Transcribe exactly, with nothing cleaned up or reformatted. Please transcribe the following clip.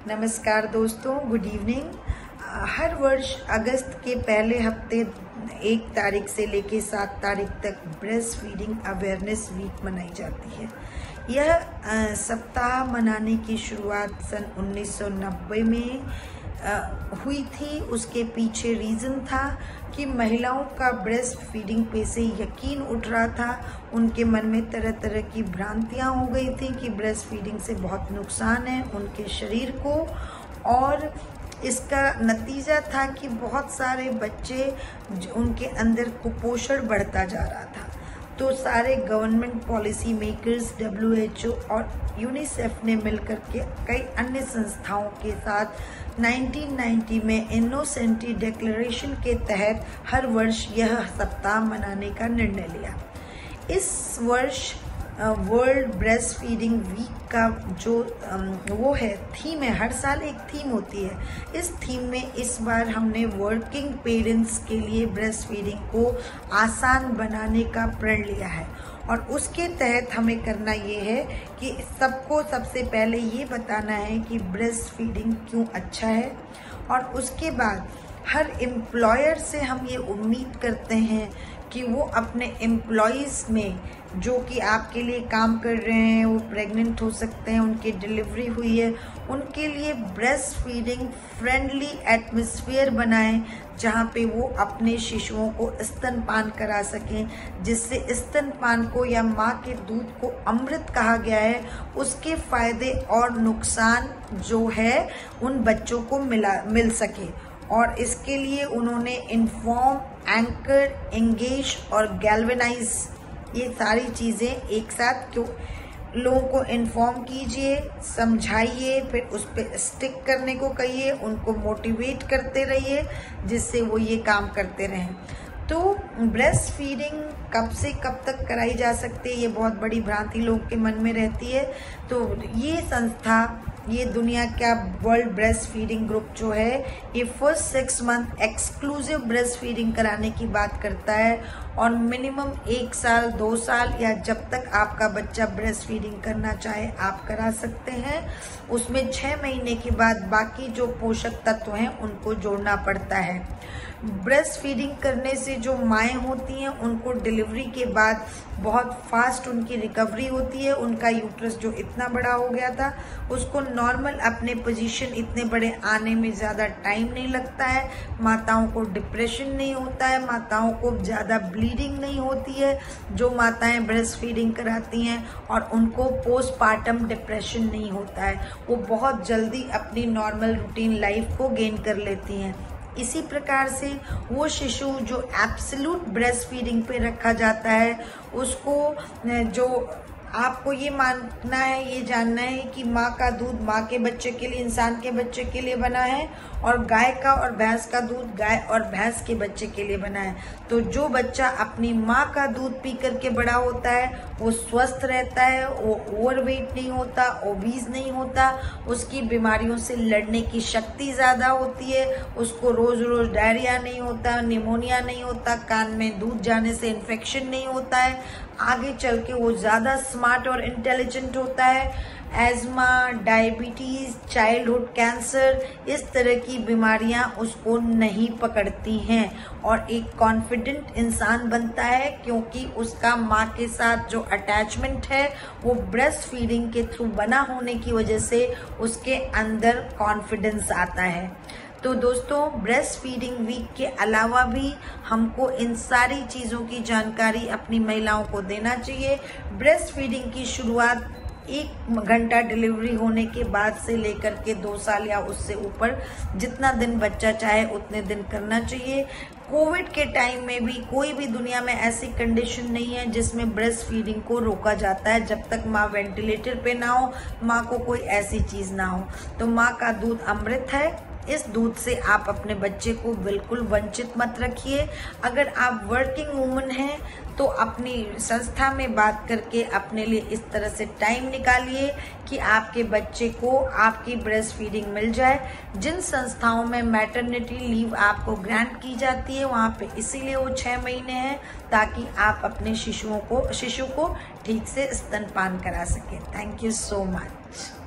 नमस्कार दोस्तों, good evening. हर वर्ष अगस्त के पहले हफ्ते एक तारीख से लेकर सात तारीख तक ब्रेस्ट फीडिंग अवेयरनेस वीक मनाई जाती है। यह सप्ताह मनाने की शुरुआत सन उन्नीस सौ नब्बे में आ, हुई थी। उसके पीछे रीज़न था कि महिलाओं का ब्रेस्ट फीडिंग पे से यकीन उठ रहा था। उनके मन में तरह तरह की भ्रांतियां हो गई थी कि ब्रेस्ट फीडिंग से बहुत नुकसान है उनके शरीर को, और इसका नतीजा था कि बहुत सारे बच्चे उनके अंदर कुपोषण बढ़ता जा रहा था। तो सारे government policy makers, W H O और यूनिसेफ ने मिलकर के कई अन्य संस्थाओं के साथ उन्नीस सौ नब्बे में इनोसेंटी डिक्लेरेशन के तहत हर वर्ष यह सप्ताह मनाने का निर्णय लिया। इस वर्ष वर्ल्ड ब्रेस्ट फीडिंग वीक का जो वो है थीम है, हर साल एक थीम होती है। इस थीम में इस बार हमने वर्किंग पेरेंट्स के लिए ब्रेस्ट फीडिंग को आसान बनाने का प्रण लिया है, और उसके तहत हमें करना ये है कि सबको सबसे पहले ये बताना है कि ब्रेस्ट फीडिंग क्यों अच्छा है, और उसके बाद हर एम्प्लॉयर से हम ये उम्मीद करते हैं कि वो अपने एम्प्लॉयज़ में जो कि आपके लिए काम कर रहे हैं, वो प्रेग्नेंट हो सकते हैं, उनकी डिलीवरी हुई है, उनके लिए ब्रेस्ट फीडिंग फ्रेंडली एटमॉस्फेयर बनाएं जहाँ पे वो अपने शिशुओं को स्तनपान करा सकें, जिससे स्तनपान को या माँ के दूध को अमृत कहा गया है, उसके फायदे और नुकसान जो है उन बच्चों को मिला मिल सके। और इसके लिए उन्होंने इन्फॉर्म, एंकर, एंगेज और गैल्वेनाइज ये सारी चीज़ें एक साथ क्यों लोगों को इन्फॉर्म कीजिए, समझाइए, फिर उस पर स्टिक करने को कहिए, उनको मोटिवेट करते रहिए जिससे वो ये काम करते रहें। तो ब्रेस्ट फीडिंग कब से कब तक कराई जा सकती है, ये बहुत बड़ी भ्रांति लोग के मन में रहती है। तो ये संस्था, ये दुनिया का वर्ल्ड ब्रेस्ट फीडिंग ग्रुप जो है, ये first six month exclusive breast feeding कराने की बात करता है, और मिनिमम एक साल, दो साल या जब तक आपका बच्चा ब्रेस्ट फीडिंग करना चाहे आप करा सकते हैं। उसमें छः महीने के बाद बाकी जो पोषक तत्व हैं उनको जोड़ना पड़ता है। ब्रेस्ट फीडिंग करने से जो माएँ होती हैं उनको डिलीवरी के बाद बहुत फास्ट उनकी रिकवरी होती है। उनका यूट्रस जो इतना बड़ा हो गया था उसको नॉर्मल अपने पोजीशन इतने बड़े आने में ज़्यादा टाइम नहीं लगता है। माताओं को डिप्रेशन नहीं होता है, माताओं को ज़्यादा ब्लीडिंग नहीं होती है जो माताएं ब्रेस्ट फीडिंग कराती हैं, और उनको पोस्टपार्टम डिप्रेशन नहीं होता है। वो बहुत जल्दी अपनी नॉर्मल रूटीन लाइफ को गेन कर लेती हैं। इसी प्रकार से वो शिशु जो एब्सोल्यूट ब्रेस्ट फीडिंग पे रखा जाता है, उसको जो आपको ये मानना है, ये जानना है कि माँ का दूध माँ के बच्चे के लिए, इंसान के बच्चे के लिए बना है, और गाय का और भैंस का दूध गाय और भैंस के बच्चे के लिए बना है। तो जो बच्चा अपनी माँ का दूध पी करके बड़ा होता है वो स्वस्थ रहता है, वो ओवरवेट नहीं होता, ओबीज नहीं होता, उसकी बीमारियों से लड़ने की शक्ति ज़्यादा होती है, उसको रोज़ रोज़ डायरिया नहीं होता, निमोनिया नहीं होता, कान में दूध जाने से इन्फेक्शन नहीं होता है, आगे चल के वो ज़्यादा स्मार्ट और इंटेलिजेंट होता है। एज़मा, डायबिटीज़, चाइल्डहुड कैंसर, इस तरह की बीमारियां उसको नहीं पकड़ती हैं, और एक कॉन्फिडेंट इंसान बनता है क्योंकि उसका माँ के साथ जो अटैचमेंट है वो ब्रेस्ट फीडिंग के थ्रू बना होने की वजह से उसके अंदर कॉन्फिडेंस आता है। तो दोस्तों, ब्रेस्ट फीडिंग वीक के अलावा भी हमको इन सारी चीज़ों की जानकारी अपनी महिलाओं को देना चाहिए। ब्रेस्ट फीडिंग की शुरुआत एक घंटा डिलीवरी होने के बाद से लेकर के दो साल या उससे ऊपर जितना दिन बच्चा चाहे उतने दिन करना चाहिए। कोविड के टाइम में भी कोई भी दुनिया में ऐसी कंडीशन नहीं है जिसमें ब्रेस्ट फीडिंग को रोका जाता है, जब तक माँ वेंटिलेटर पे ना हो, माँ को कोई ऐसी चीज़ ना हो। तो माँ का दूध अमृत है, इस दूध से आप अपने बच्चे को बिल्कुल वंचित मत रखिए। अगर आप वर्किंग वूमन हैं तो अपनी संस्था में बात करके अपने लिए इस तरह से टाइम निकालिए कि आपके बच्चे को आपकी ब्रेस्ट फीडिंग मिल जाए। जिन संस्थाओं में मैटरनिटी लीव आपको ग्रांट की जाती है वहाँ पे इसीलिए वो छः महीने हैं, ताकि आप अपने शिशुओं को शिशु को ठीक से स्तनपान करा सकें। Thank you so much.